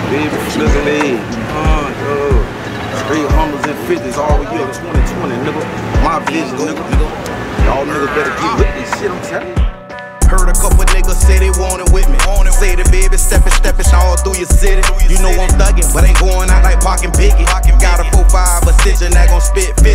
Baby, flip leg. Straight hummers and 50s all year 2020, nigga. My vision, nigga. Y'all niggas better get with this shit, I'm telling you. Heard a couple niggas say they want it with me. Say the baby steppin' all through your city. You know I'm thuggin', but ain't going out like parking Biggie. Got a 4-5, a stitch and that gon' spit 50.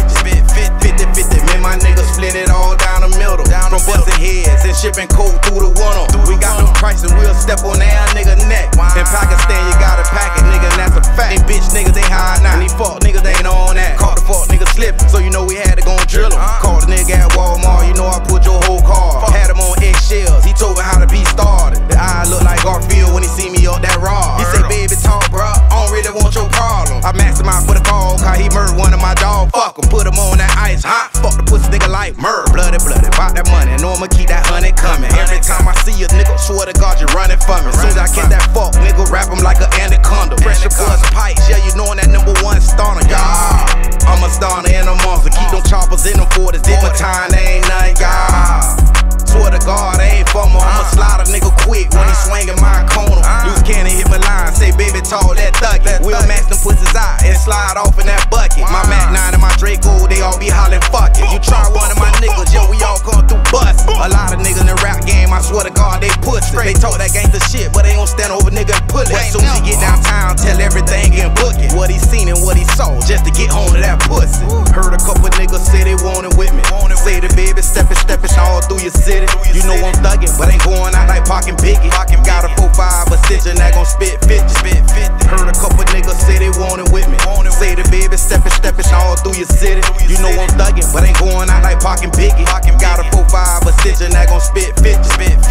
50. Man, my niggas split it all down the middle. From bustin' heads and shipping coke through the winter. We got them prices, we'll step on that nigga neck. In Pakistan, you gotta pack it, nigga, and that's a fact. Them bitch niggas, they high now. And these fuck niggas, they ain't on that. Caught the fuck nigga slippin', so you know we had to go and drill him. Called the nigga at Walmart, you know I put your whole car. Had him on eggshells, he told me how to be started. The eye look like Garfield when he see me up that raw. He say, baby, talk, bruh, I don't really want your problem. I maxed him out for the call, cause he murdered one of my dogs. Fuck him, put him on that ice, huh? Fuck the pussy nigga like murder. Bloody, bout that money, I know I'ma keep that 100 coming. Every time I see a nigga, swear to God, you running for me. Soon as I catch that fuck, nigga, wrap him like an anaconda. Pressure buzz pipes, yeah, you knowin' that #1 starter, y'all. I'm a starter and a monster, keep them choppers in them 40s. Did my time, they ain't nothing, y'all. Swear to God, I ain't for me. I'ma slide a nigga quick when he swingin' my corner. Loose cannon hit my line, say baby tall, that thuggy. We'll match them pussies out and slide off in that bucket. My Mac 9 and my Draco, they all be hollering fuck it. You try one of my niggas, yo, we all come through bust. A lot of niggas in the rap game, I swear to God, they pussy. They talk that gangsta shit, but they gon' stand over nigga and pull it. As soon as he get downtown, tell everything and book it. What he seen and what he saw, just to get home to that pussy. Heard a couple niggas say they want it with me. Say the baby steppin' all through your city. You know I'm thuggin', but ain't going out like parking Biggie. Got a 4-5, a stitch and that gon' spit 50. Heard a couple niggas say they want it with me. Say the baby steppin' all through your city. You know I'm thuggin', but ain't going out like parking Biggie. Got a 4-5, a stitch and that gon' spit 50.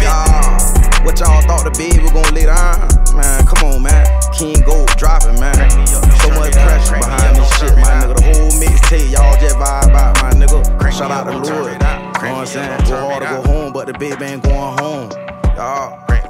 What y'all thought the baby gon' lay down? Man, come on, man. King Gold dropping, man. So much pressure behind this shit, my nigga. The whole mixtape, y'all just vibe out, my nigga. Shout out to Lord. You know what I'm saying? Go hard to go home, but the baby ain't going home. Y'all.